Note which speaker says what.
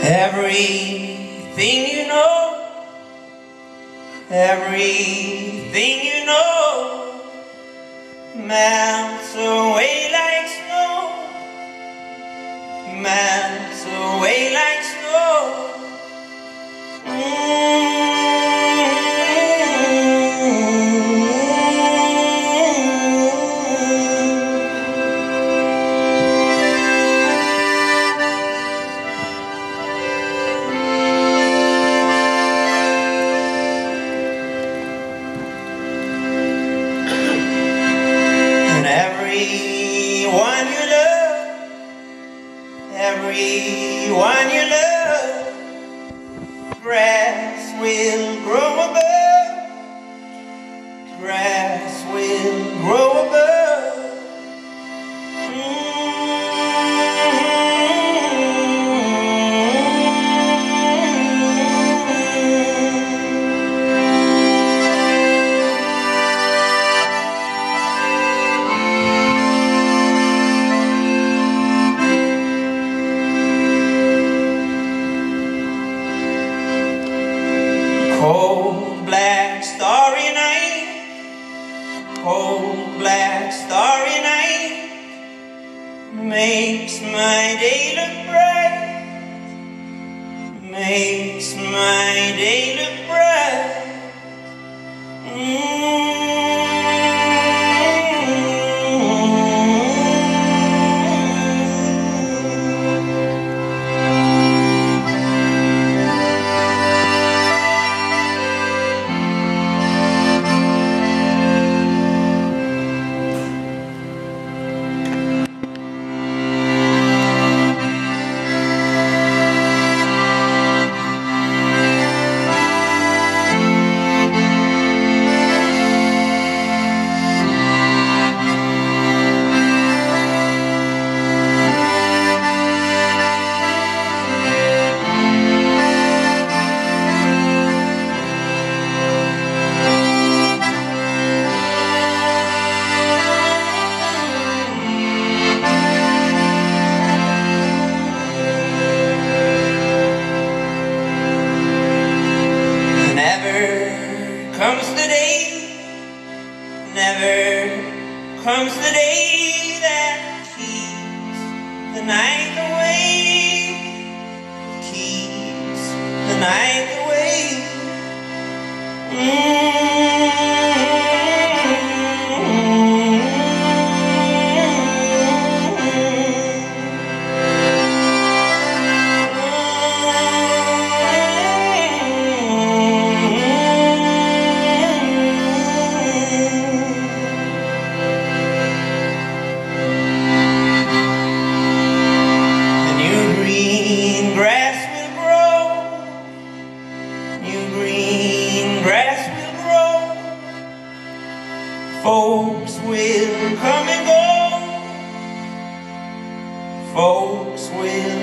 Speaker 1: Everything you know, everything you know melts away like snow, melts away like snow. Everyone you love, everyone you love, grass will grow above, grass will grow above. Cold black starry night, cold black starry night makes my day look bright, makes my day look bright. Never comes the day that keeps the night away, keeps the night away. Folks will come and go, folks will